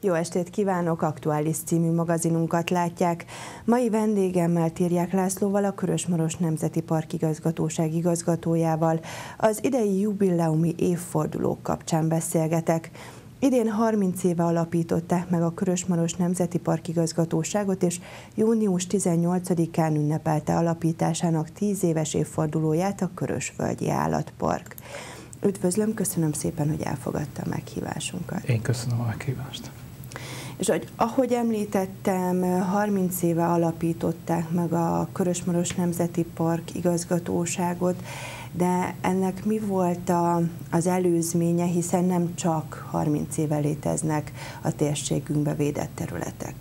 Jó estét kívánok! Aktuális című magazinunkat látják. Mai vendégemmel, Tirják Lászlóval, a Körös-Maros Nemzeti Park Igazgatóság igazgatójával az idei jubileumi évfordulók kapcsán beszélgetek. Idén 30 éve alapították meg a Körös-Maros Nemzeti Park Igazgatóságot, és június 18-án ünnepelte alapításának 10 éves évfordulóját a Körösvölgyi Állatpark. Üdvözlöm, köszönöm szépen, hogy elfogadta a meghívásunkat. Én köszönöm a meghívást. És ahogy említettem, 30 éve alapították meg a Körös-Maros Nemzeti Park Igazgatóságot, de ennek mi volt az előzménye, hiszen nem csak 30 éve léteznek a térségünkbe védett területek?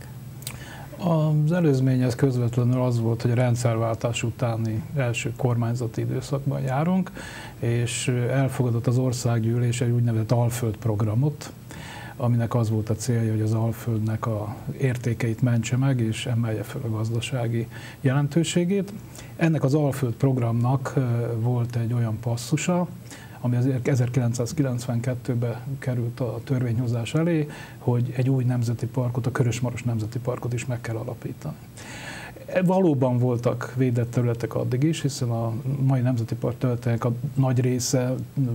Az előzmény ez közvetlenül az volt, hogy a rendszerváltás utáni első kormányzati időszakban járunk, és elfogadott az országgyűlés egy úgynevezett Alföld programot, aminek az volt a célja, hogy az Alföldnek a értékeit mentse meg, és emelje fel a gazdasági jelentőségét. Ennek az Alföld programnak volt egy olyan passzusa, ami 1992-ben került a törvényhozás elé, hogy egy új nemzeti parkot, a Körös-Maros Nemzeti Parkot is meg kell alapítani. Valóban voltak védett területek addig is, hiszen a mai nemzeti park területek a nagy része,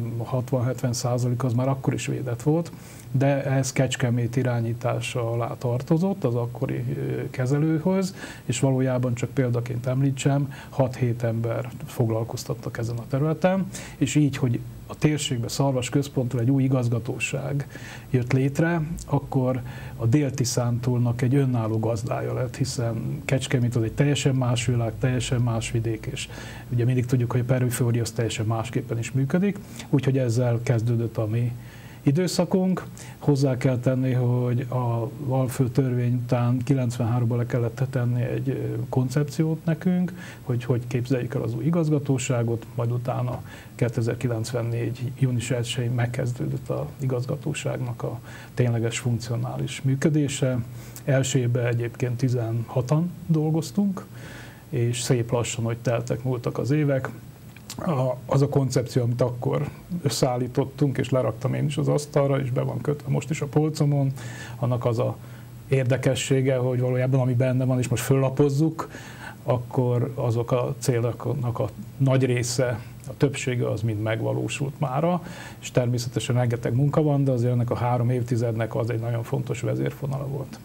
60-70% az már akkor is védett volt, de ez Kecskemét irányítása alá tartozott az akkori kezelőhöz, és valójában csak példaként említsem, 6-7 ember foglalkoztattak ezen a területen, és így, hogy a térségbe Szarvas központról egy új igazgatóság jött létre, akkor a Dél-Tiszántúlnak egy önálló gazdája lett, hiszen Kecskemét az egy teljesen más világ, teljesen más vidék, és ugye mindig tudjuk, hogy a periféria az teljesen másképpen is működik, úgyhogy ezzel kezdődött a mi időszakunk. Hozzá kell tenni, hogy a Alföld törvény után 93-ban le kellett tenni egy koncepciót nekünk, hogy képzeljük el az új igazgatóságot, majd utána 2094. június 1-én megkezdődött az igazgatóságnak a tényleges funkcionális működése. Első évben egyébként 16-an dolgoztunk, és szép lassan, hogy múltak az évek. Az a koncepció, amit akkor összeállítottunk, és leraktam én is az asztalra, és be van kötve most is a polcomon, annak az a érdekessége, hogy valójában ami benne van, és most föllapozzuk, akkor azok a céloknak a nagy része, a többsége az mind megvalósult mára, és természetesen rengeteg munka van, de azért ennek a 3 évtizednek az egy nagyon fontos vezérfonala volt.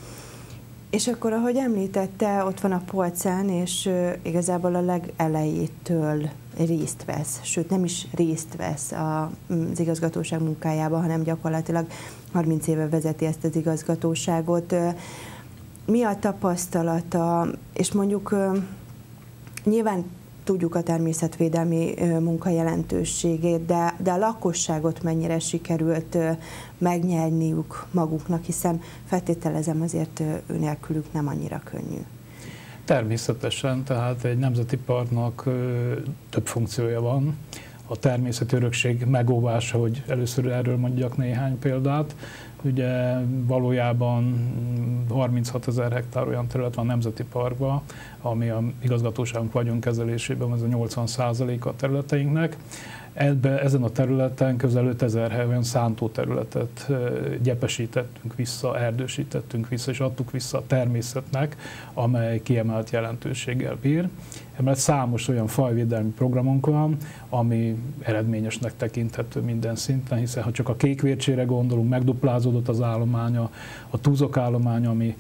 És akkor, ahogy említette, ott van a polcán, és igazából a legelejétől részt vesz, sőt nem is részt vesz az igazgatóság munkájában, hanem gyakorlatilag 30 éve vezeti ezt az igazgatóságot. Mi a tapasztalata, és mondjuk nyilván tudjuk a természetvédelmi munka jelentőségét, de a lakosságot mennyire sikerült megnyerniük maguknak, hiszen feltételezem azért nélkülük nem annyira könnyű. Természetesen, tehát egy nemzeti parknak több funkciója van. A természeti örökség megóvása, hogy először erről mondjak néhány példát. Ugye valójában 36 000 hektár olyan terület van nemzeti parkban, ami a igazgatóságunk vagyonkezelésében az a 80%-a területeinknek. Ezen a területen közel 5000 hely olyan szántóterületet gyepesítettünk vissza, erdősítettünk vissza, és adtuk vissza a természetnek, amely kiemelt jelentőséggel bír. Emellett számos olyan fajvédelmi programunk van, ami eredményesnek tekinthető minden szinten, hiszen ha csak a kékvércsére gondolunk, megduplázódott az állománya, a túzok állománya, ami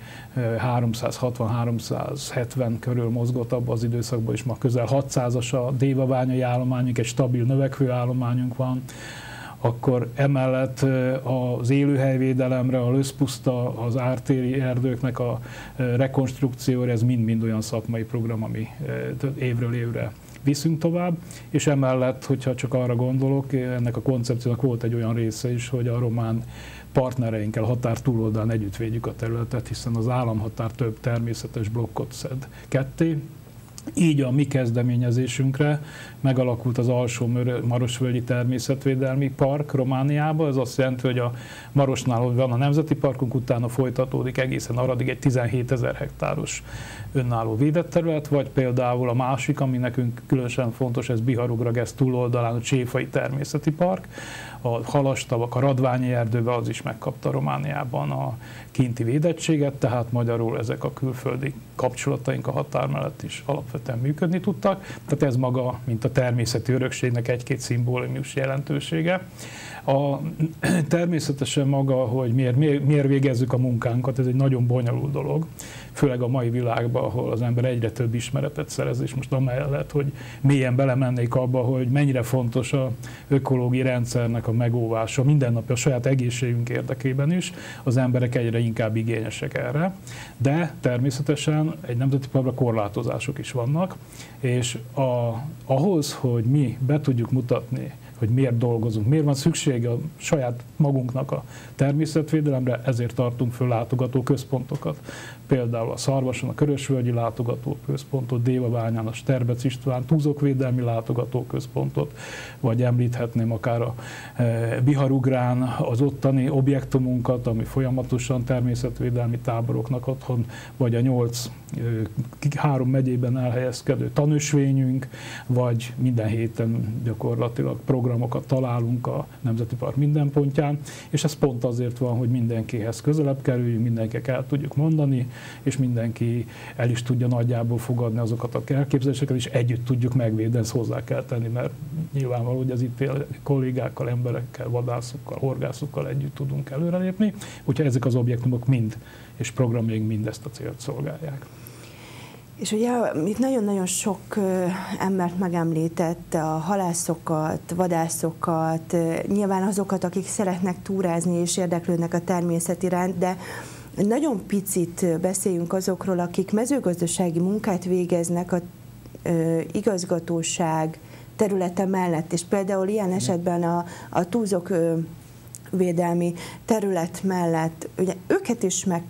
360-370 körül mozgott abban az időszakban, és ma közel 600-as a dévabányai állományunk, egy stabil növekvő állományunk van, akkor emellett az élőhelyvédelemre, a löszpuszta, az ártéri erdőknek a rekonstrukcióra, ez mind-mind olyan szakmai program, ami évről évre viszünk tovább, és emellett, hogyha csak arra gondolok, ennek a koncepciónak volt egy olyan része is, hogy a román partnereinkkel határ túloldalán együtt védjük a területet, hiszen az államhatár több természetes blokkot szed ketté, Így a mi kezdeményezésünkre megalakult az Alsó-Marosvölgyi Természetvédelmi Park Romániában. Ez azt jelenti, hogy a Marosnál van a Nemzeti Parkunk, utána folytatódik egészen Aradig egy 17 000 hektáros önálló védett terület, vagy például a másik, ami nekünk különösen fontos, ez Biharugragesz túloldalán a Cséfai Természeti Park. A halastavak, a radványi erdőben az is megkapta Romániában a kinti védettséget, tehát magyarul ezek a külföldi kapcsolataink a határ mellett is alapvetően működni tudtak. Tehát ez maga, mint a természeti örökségnek egy-két szimbólikus jelentősége. Természetesen maga, hogy miért végezzük a munkánkat, ez egy nagyon bonyolult dolog, főleg a mai világban, ahol az ember egyre több ismeretet szerez, és most amellett, hogy mélyen belemennék abba, hogy mennyire fontos az ökológiai rendszernek a megóvása, mindennapi a saját egészségünk érdekében is, az emberek egyre inkább igényesek erre, de természetesen egy nemzeti parkban korlátozások is vannak, és ahhoz, hogy mi be tudjuk mutatni, hogy miért dolgozunk, miért van szüksége a saját magunknak a természetvédelemre, ezért tartunk föl látogatóközpontokat. Például a Szarvason a Körösvölgyi Látogatóközpontot, Dévabányán a Sterbec István Túzokvédelmi Látogatóközpontot, vagy említhetném akár a Biharugrán az ottani objektumunkat, ami folyamatosan természetvédelmi táboroknak otthon, vagy a 3 megyében elhelyezkedő tanösvényünk, vagy minden héten gyakorlatilag programokat találunk a Nemzeti Park minden pontján, és ez pont azért van, hogy mindenkihez közelebb kerüljünk, mindenkinek el tudjuk mondani, és mindenki el is tudja nagyjából fogadni azokat a elképzeléseket, és együtt tudjuk megvédeni, ezt hozzá kell tenni, mert nyilvánvaló, hogy az itt kollégákkal, emberekkel, vadászokkal, horgászokkal együtt tudunk előrelépni, úgyhogy ezek az objektumok mind, és programjaink mind ezt a célt szolgálják. És ugye itt nagyon-nagyon sok embert megemlített, a halászokat, vadászokat, nyilván azokat, akik szeretnek túrázni és érdeklődnek a természet iránt, de nagyon picit beszéljünk azokról, akik mezőgazdasági munkát végeznek a igazgatóság területe mellett, és például ilyen esetben a túzok védelmi terület mellett, ugye őket is meg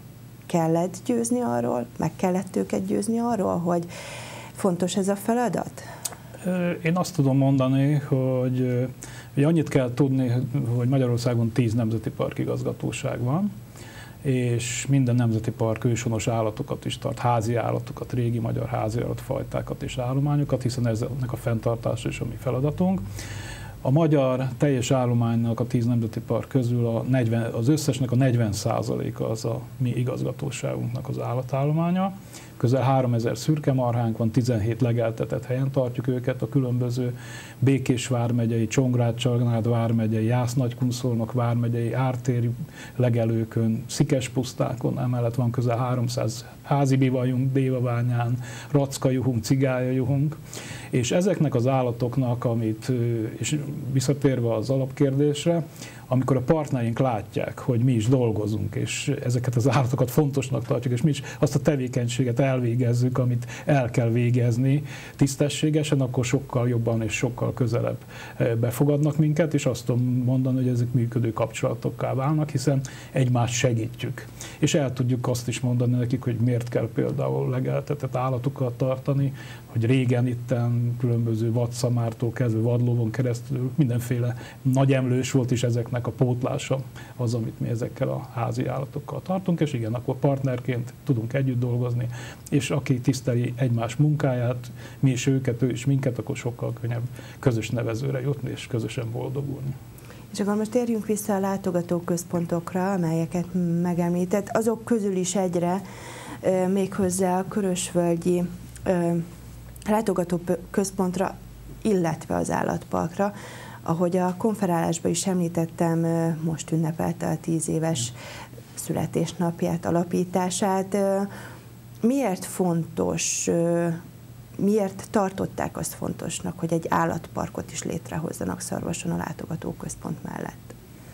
kellett őket győzni arról, hogy fontos ez a feladat? Én azt tudom mondani, hogy annyit kell tudni, hogy Magyarországon 10 nemzeti parkigazgatóság van, és minden nemzeti park őshonos állatokat is tart, házi állatokat, régi magyar házi állatfajtákat és állományokat, hiszen eznek a fenntartása is a mi feladatunk. A magyar teljes állománynak a 10 nemzeti park közül az összesnek a 40%-a az a mi igazgatóságunknak az állatállománya. Közel 3000 szürke marhánk van, 17 legeltetett helyen tartjuk őket, a különböző Békés vármegyei, Csongrád-Csanád vármegyei, Jász-Nagykunszolnok vármegyei, ártéri legelőkön, szikespusztákon, emellett van közel 300 házi bivajunk, Dévabányán, rackajuhunk, cigályajuhunk, és ezeknek az állatoknak, és visszatérve az alapkérdésre, amikor a partnereink látják, hogy mi is dolgozunk, és ezeket az állatokat fontosnak tartjuk, és mi is azt a tevékenységet elvégezzük, amit el kell végezni tisztességesen, akkor sokkal jobban és sokkal közelebb befogadnak minket, és azt tudom mondani, hogy ezek működő kapcsolatokká válnak, hiszen egymást segítjük. És el tudjuk azt is mondani nekik, hogy miért kell például legeltetett állatokat tartani, hogy régen itten különböző vadszamártól kezdve vadlóvon keresztül mindenféle nagy emlős volt, és ezeknek a pótlása az, amit mi ezekkel a házi állatokkal tartunk, és igen, akkor partnerként tudunk együtt dolgozni, és aki tiszteli egymás munkáját, mi is őket, ő is minket, akkor sokkal könnyebb közös nevezőre jutni, és közösen boldogulni. És akkor most térjünk vissza a látogatóközpontokra, amelyeket megemlített. Azok közül is egyre, méghozzá a Körösvölgyi látogatóközpontra, illetve az állatparkra. Ahogy a konferálásban is említettem, most ünnepelte a 10 éves születésnapját, alapítását. Miért fontos, miért tartották azt fontosnak, hogy egy állatparkot is létrehozzanak Szarvason a látogatóközpont mellett?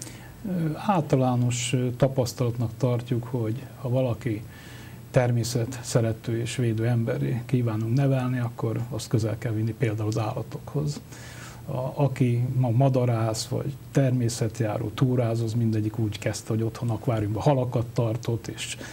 Általános tapasztalatnak tartjuk, hogy ha valaki természet szerető és védő emberi kívánunk nevelni, akkor azt közel kell vinni például az állatokhoz. aki ma madarász, vagy természetjáró, túráz, az mindegyik úgy kezdte, hogy otthon akváriumban halakat tartott,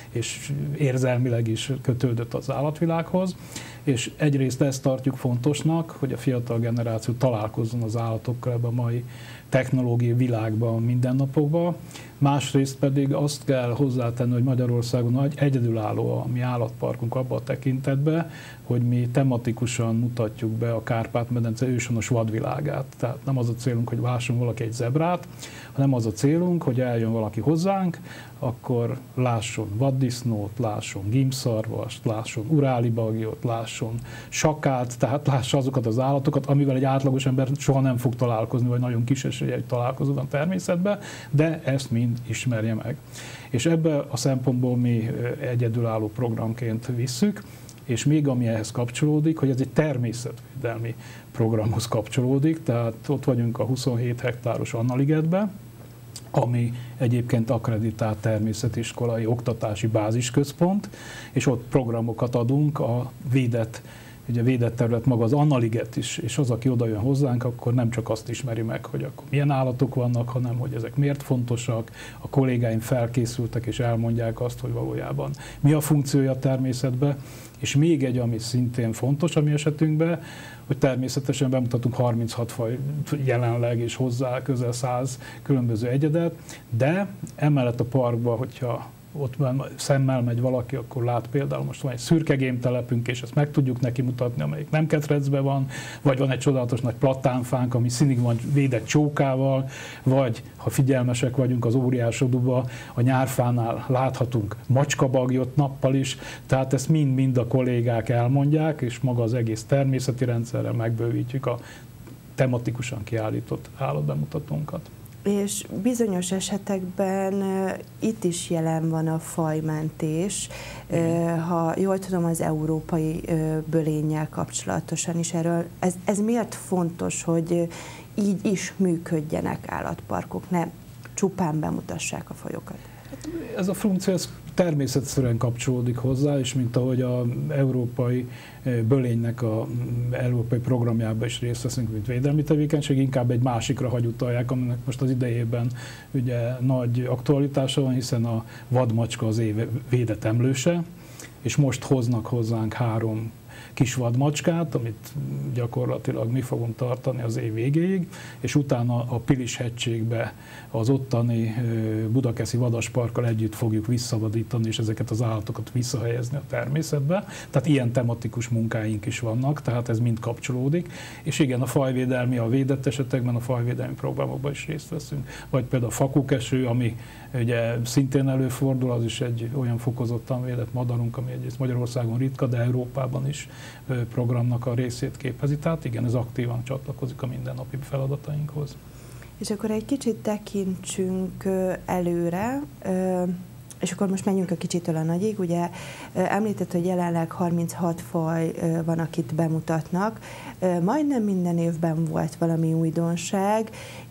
és érzelmileg is kötődött az állatvilághoz. És egyrészt ezt tartjuk fontosnak, hogy a fiatal generáció találkozzon az állatokkal ebben a mai technológiai világban, mindennapokban. Másrészt pedig azt kell hozzátenni, hogy Magyarországon egyedülálló a mi állatparkunk abban a tekintetben, hogy mi tematikusan mutatjuk be a Kárpát-medence őshonos vadvilágát. Tehát nem az a célunk, hogy lássunk valaki egy zebrát, hanem az a célunk, hogy eljön valaki hozzánk, akkor lásson vaddisznót, lásson gimbszarvast, lásson uráli bagyot, lásson sakát, tehát lássa azokat az állatokat, amivel egy átlagos ember soha nem fog találkozni, vagy nagyon kis esélye, hogy találkozód a természetben, de ezt mind ismerje meg. És ebbe a szempontból mi egyedülálló programként visszük, és még ami ehhez kapcsolódik, hogy ez egy természetvédelmi programhoz kapcsolódik, tehát ott vagyunk a 27 hektáros Annaligetben, ami egyébként akkreditált természetiskolai oktatási bázisközpont, és ott programokat adunk a védett terület maga az Annaliget is, és az, aki oda jön hozzánk, akkor nem csak azt ismeri meg, hogy akkor milyen állatok vannak, hanem hogy ezek miért fontosak, a kollégáim felkészültek és elmondják azt, hogy valójában mi a funkciója a természetben, és még egy, ami szintén fontos a mi esetünkben, hogy természetesen bemutatunk 36 faj jelenleg, és hozzá közel 100 különböző egyedet, de emellett a parkban, hogyha ott szemmel megy valaki, akkor lát például, most van egy szürkegém telepünk, és ezt meg tudjuk neki mutatni, amelyik nem ketrecben van, vagy van egy csodálatos nagy platánfánk, ami színig van védett csókával, vagy ha figyelmesek vagyunk az óriásoduba, a nyárfánál láthatunk macskabagyot nappal is, tehát ezt mind a kollégák elmondják, és maga az egész természeti rendszerrel megbővítjük a tematikusan kiállított állatbemutatónkat. És bizonyos esetekben itt is jelen van a fajmentés. Ha jól tudom, az európai bölénnyel kapcsolatosan is erről. Ez miért fontos, hogy így is működjenek állatparkok, ne csupán bemutassák a fajokat? Ez a funkció természetszerűen kapcsolódik hozzá, és mint ahogy az európai bölénynek a európai programjában is részt veszünk, mint védelmi tevékenység, inkább egy másikra hagyutalják, aminek most az idejében ugye nagy aktualitása van, hiszen a vadmacska az év védett emlőse, és most hoznak hozzánk 3 kis vadmacskát, amit gyakorlatilag mi fogunk tartani az év végéig, és utána a Pilis-hegységbe az ottani Budakeszi Vadasparkkal együtt fogjuk visszavadítani, és ezeket az állatokat visszahelyezni a természetbe. Tehát ilyen tematikus munkáink is vannak, tehát ez mind kapcsolódik. És igen, a fajvédelmi, a védett esetekben a fajvédelmi programokban is részt veszünk. Vagy például a fakukeső, ami ugye szintén előfordul, az is egy olyan fokozottan védett madarunk, ami egyrészt Magyarországon ritka, de Európában is programnak a részét képezi. Tehát igen, ez aktívan csatlakozik a mindennapi feladatainkhoz. És akkor egy kicsit tekintsünk előre, és akkor most menjünk a kicsitől a nagyig. Ugye említett, hogy jelenleg 36 faj van, akit bemutatnak. Majdnem minden évben volt valami újdonság.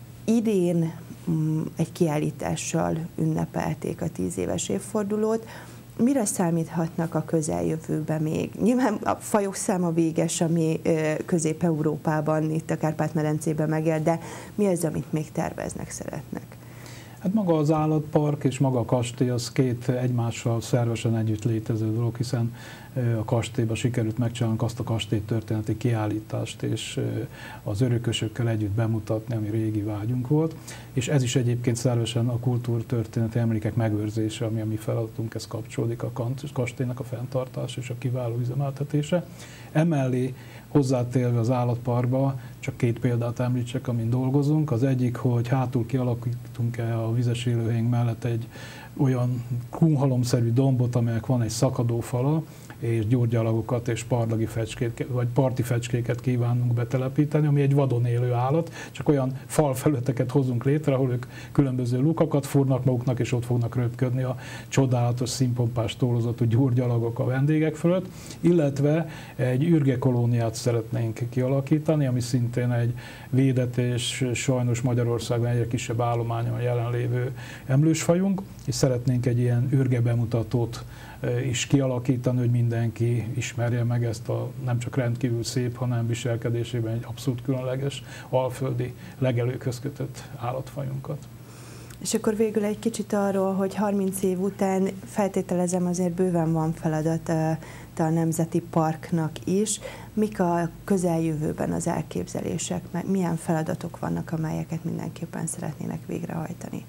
Idén egy kiállítással ünnepelték a 10 éves évfordulót. Mire számíthatnak a közeljövőben még? Nyilván a fajok száma véges, ami Közép-Európában, itt a Kárpát-medencében megél, de mi az, amit még terveznek, szeretnek? Hát maga az állatpark és maga a kastély az 2 egymással szervesen együtt létező dolog, hiszen a kastélyban sikerült megcsinálnunk azt a kastélytörténeti kiállítást, és az örökösökkel együtt bemutatni, ami régi vágyunk volt. És ez is egyébként szervesen a kultúrtörténeti emlékek megőrzése, ami a mi feladatunk, ez kapcsolódik a kastélynak a fenntartása és a kiváló üzemeltetése. Emellé hozzátérve az állatparkba, csak 2 példát említsek, amin dolgozunk. Az egyik, hogy hátul kialakítunk-e a vizes élőhelyünk mellett egy olyan kunhalomszerű dombot, amelyek van egy szakadó fala, és gyurgyalagokat és parlagi fecskét, vagy parti fecskéket kívánunk betelepíteni, ami egy vadon élő állat, csak olyan falfelületeket hozunk létre, ahol ők különböző lukakat fúrnak maguknak, és ott fognak röpködni a csodálatos színpompás tólozatú gyurgyalagok a vendégek fölött, illetve egy ürgekolóniát szeretnénk kialakítani, ami szintén egy védett és sajnos Magyarországon egyre kisebb állományon jelenlévő emlősfajunk, és szeretnénk egy ilyen ürge bemutatót is kialakítani, hogy mindenki ismerje meg ezt a nem csak rendkívül szép, hanem viselkedésében egy abszolút különleges, alföldi legelőkhöz kötött állatfajunkat. És akkor végül egy kicsit arról, hogy 30 év után feltételezem azért bőven van feladata a Nemzeti Parknak is. Mik a közeljövőben az elképzelések, milyen feladatok vannak, amelyeket mindenképpen szeretnének végrehajtani?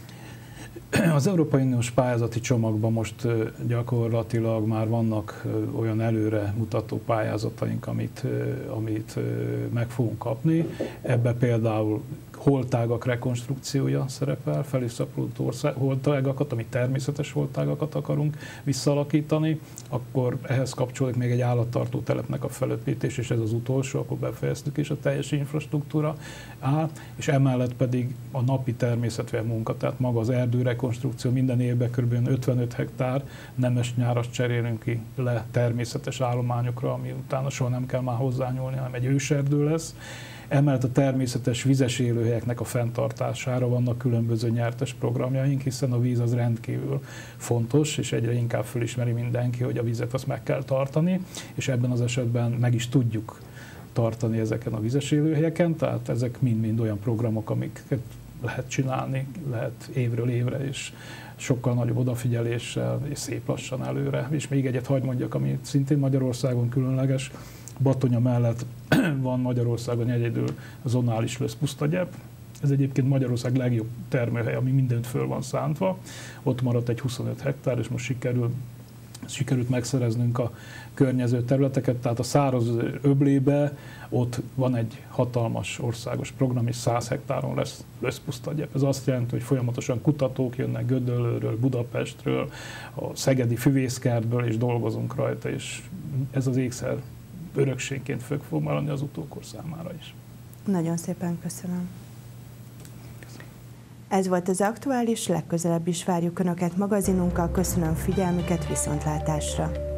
Az Európai Uniós pályázati csomagban most gyakorlatilag már vannak olyan előre mutató pályázataink, amit meg fogunk kapni. Ebbe például holtágak rekonstrukciója szerepel, feliszaporodott holtágakat, ami természetes holtágakat akarunk visszaalakítani, akkor ehhez kapcsolódik még egy állattartó telepnek a felépítés, és ez az utolsó, akkor befejeztük is a teljes infrastruktúra áll, és emellett pedig a napi természetvédelmi munka, tehát maga az erdőrekonstrukció, minden évben kb. 55 hektár nemes-nyáras cserélünk ki le természetes állományokra, ami utána soha nem kell már hozzányúlni, hanem egy őserdő lesz. Emellett a természetes vizes élőhelyeknek a fenntartására vannak különböző nyertes programjaink, hiszen a víz az rendkívül fontos, és egyre inkább fölismeri mindenki, hogy a vizet azt meg kell tartani, és ebben az esetben meg is tudjuk tartani ezeken a vizes élőhelyeken, tehát ezek mind-mind olyan programok, amiket lehet csinálni, lehet évről évre, és sokkal nagyobb odafigyeléssel, és szép lassan előre. És még egyet hadd mondjak, ami szintén Magyarországon különleges, Batonya mellett van Magyarországon egyedül zonális löszpusztagyep. Ez egyébként Magyarország legjobb termőhely, ami mindent föl van szántva. Ott maradt egy 25 hektár, és most sikerült megszereznünk a környező területeket, tehát a száraz öblébe ott van egy hatalmas országos program, és 100 hektáron lesz löszpusztagyep. Ez azt jelenti, hogy folyamatosan kutatók jönnek Gödöllőről, Budapestről, a szegedi füvészkertből, és dolgozunk rajta, és ez az ékszer örökségként fog maradni az utókor számára is. Nagyon szépen köszönöm. Ez volt az Aktuális, legközelebb is várjuk Önöket magazinunkkal. Köszönöm figyelmüket, viszontlátásra!